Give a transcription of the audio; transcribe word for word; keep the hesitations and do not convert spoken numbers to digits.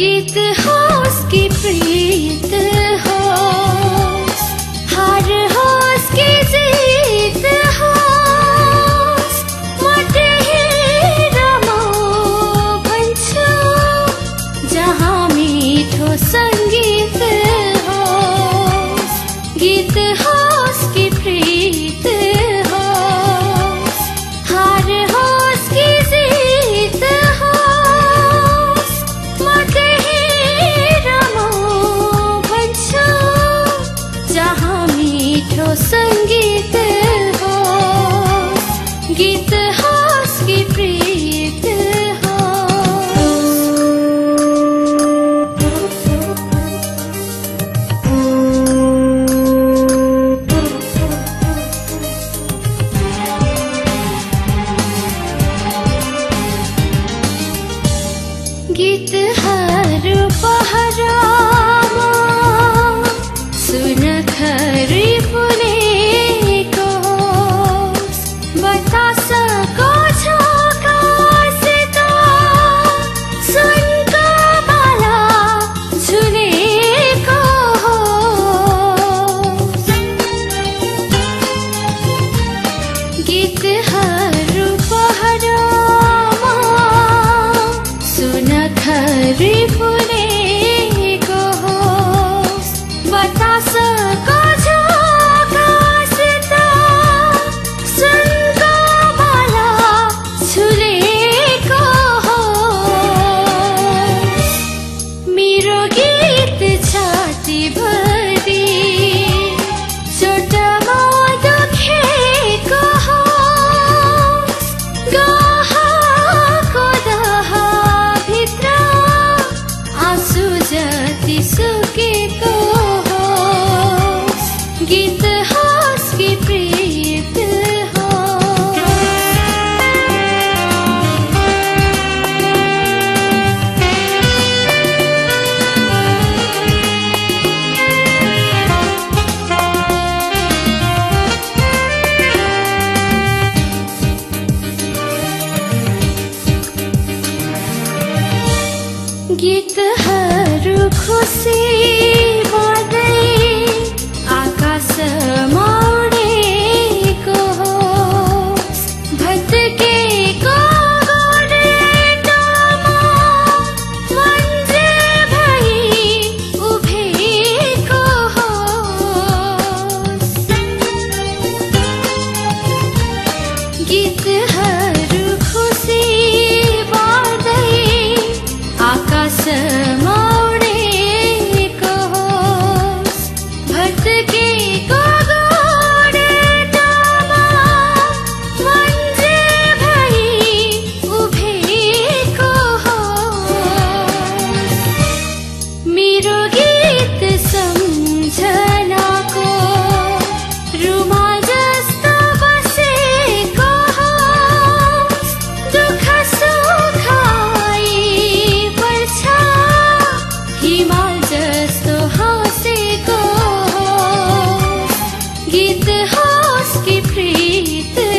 गीत होस की प्रीत होस, हार होस की जीत होस, मटे ही रमो भन्छ जहाँ मीठो संगीत होस। गीत होस की प्रीत होस, हार होस की जीत होस, मते ही रमो भन्छ जहाँ मीठो संगीत होस। गीत होस की प्रीत गीत हर पहरामा सुन खरी फुलेको होस्, बतासको झोकासित सुनको माला झुलेको होस्। गीत हर पहरामा सुन खरी फुलेको होस्, बतासको झोकासित सुनको माला झुलेको होस्। मेरो गीत छातीभरि चोटमा दुखेको होस्, गहको दहभित्र आँसु जति सुकेको होस्। गीत होस् कि प्रीत गीतहरू खुसी बढ्दै आकाशमा उडेको होस्, भत्केको गोरेटोमा मन्जे भई उभिएको होस्। गीतहरू खुसी बढ्दै आकाशमा उडेको होस्, भत्केको गोरेटोमा मन्जे भई उभिएको होस्। मेरो गीत सम्झनाको रुमाल जस्तो बसेको होस्, दुःख सुखाई हिमाल जस्तो हाँसेको होस्। गीत होस् कि प्रीत